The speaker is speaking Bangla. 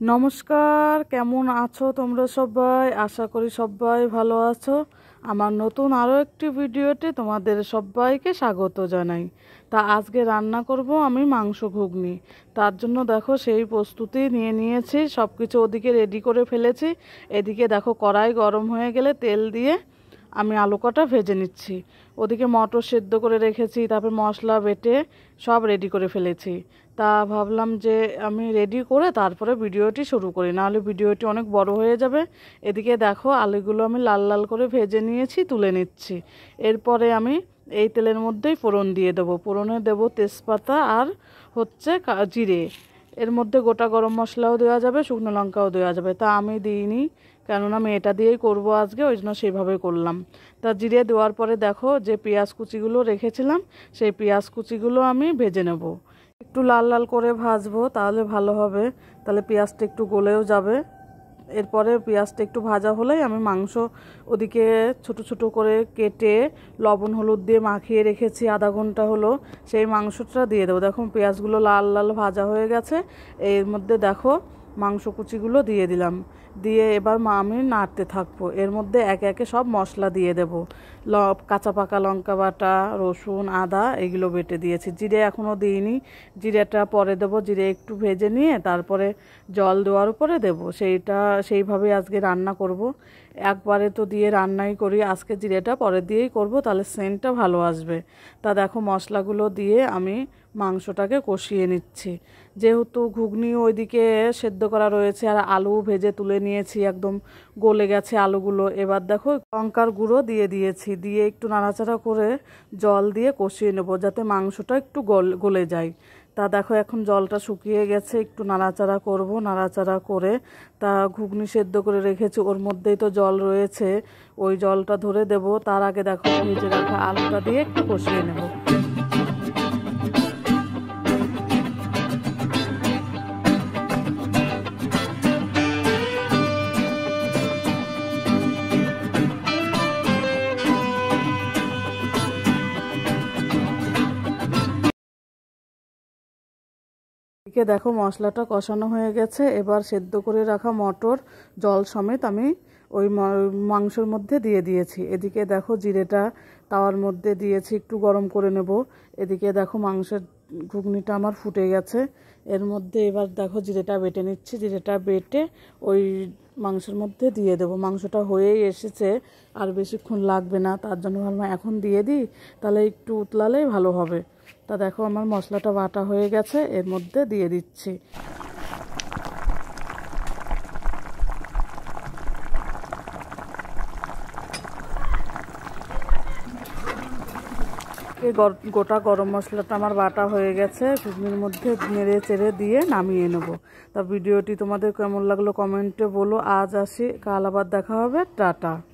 নমস্কার, কেমন আছো তোমরা সবাই? আশা করি সবাই ভালো আছো। আমার নতুন আরও একটি ভিডিওতে তোমাদের সবাইকে স্বাগত জানাই। তা আজকে রান্না করব আমি মাংস ঘুগনি। তার জন্য দেখো সেই প্রস্তুতি নিয়ে নিয়েছি, সব কিছু ওদিকে রেডি করে ফেলেছি। এদিকে দেখো কড়াই গরম হয়ে গেলে তেল দিয়ে আমি আলু কটা ভেজে নিচ্ছি। ওদিকে মটর সেদ্ধ করে রেখেছি, তারপর মশলা বেটে সব রেডি করে ফেলেছি। তা ভাবলাম যে আমি রেডি করে তারপরে ভিডিওটি শুরু করি, নাহলে ভিডিওটি অনেক বড় হয়ে যাবে। এদিকে দেখো আলুগুলো আমি লাল লাল করে ভেজে নিয়েছি, তুলে নিচ্ছি। এরপরে আমি এই তেলের মধ্যেই ফোড়ন দিয়ে দেবো। ফোড়নে দেবো তেজপাতা আর হচ্ছে জিরে। এর মধ্যে গোটা গরম মশলাও দেওয়া যাবে, শুকনো লঙ্কাও দেওয়া যাবে। তা আমি দিইনি, কেননা আমি এটা দিয়েই করবো আজকে, ওই জন্য সেইভাবে করলাম। তা জিরে দেওয়ার পরে দেখো যে পেঁয়াজ কুচিগুলো রেখেছিলাম, সেই পেঁয়াজ কুচিগুলো আমি ভেজে নেব। একটু লাল লাল করে ভাজবো, তাহলে ভালো হবে, তাহলে পেঁয়াজটা একটু গলেও যাবে। এরপরে পেঁয়াজটা একটু ভাজা হলেই আমি মাংস ওদিকে ছোট ছোট করে কেটে লবণ হলুদ দিয়ে মাখিয়ে রেখেছি আধা ঘন্টা হলো, সেই মাংসটা দিয়ে দেবো। দেখো পেঁয়াজগুলো লাল লাল ভাজা হয়ে গেছে। এর মধ্যে দেখো মাংস কুচিগুলো দিয়ে দিলাম, দিয়ে এবার আমি নাড়তে থাকবো। এর মধ্যে একে একে সব মশলা দিয়ে দেবো। কাঁচা পাকা লঙ্কা বাটা, রসুন, আদা এগুলো বেটে দিয়েছি। জিরে এখনও দিইনি, জিরেটা পরে দেবো। জিরে একটু ভেজে নিয়ে তারপরে জল দেওয়ার উপরে দেবো। সেইভাবে আজকে রান্না করব। একবারে তো দিয়ে রান্নাই করি, আজকে জিরেটা পরে দিয়েই করব, তাহলে সেন্টটা ভালো আসবে। তা দেখো মশলাগুলো দিয়ে আমি মাংসটাকে কষিয়ে নিচ্ছি। যেহেতু ঘুগনি ওইদিকে সেদ্ধ করা রয়েছে আর আলু ভেজে তুলে নিয়েছি, একদম গলে গেছে আলুগুলো। এবার দেখো লঙ্কার গুঁড়ো দিয়ে দিয়েছি, দিয়ে একটু নাড়াচাড়া করে জল দিয়ে কষিয়ে নেব, যাতে মাংসটা একটু গলে যায়। তা দেখো এখন জলটা শুকিয়ে গেছে, একটু নাড়াচাড়া করব। নাড়াচাড়া করে তা ঘুগনি সেদ্ধ করে রেখেছি, ওর মধ্যেই তো জল রয়েছে, ওই জলটা ধরে দেব। তার আগে দেখো ভেজে রাখা আলুটা দিয়ে একটু কষিয়ে নেব। এদিকে দেখো মশলাটা কষানো হয়ে গেছে। এবার সেদ্ধ করে রাখা মটর জল সমেত আমি ওই মাংসের মধ্যে দিয়ে দিয়েছি। এদিকে দেখো জিরেটা তাওয়ার মধ্যে দিয়েছি, একটু গরম করে নেব। এদিকে দেখো মাংসের ঘুগনিটা আমার ফুটে গেছে। এর মধ্যে এবার দেখো জিরেটা বেটে নিচ্ছি। জিরেটা বেটে ওই মাংসের মধ্যে দিয়ে দেবো। মাংসটা হয়েই এসেছে, আর বেশিক্ষণ লাগবে না, তার জন্য ভাবলাম এখন দিয়ে দিই, তাহলে একটু উতলালেই ভালো হবে। তা দেখো আমার মশলাটা বাটা হয়ে গেছে, এর মধ্যে দিয়ে দিচ্ছি। গোটা গরম মশলাটা আমার বাটা হয়ে গেছে, ঘুগনির মধ্যে নেড়ে চেড়ে দিয়ে নামিয়ে নেব। তা ভিডিওটি তোমাদের কেমন লাগলো কমেন্টে বলো। আজ আসি, কাল আবার দেখা হবে, টাটা।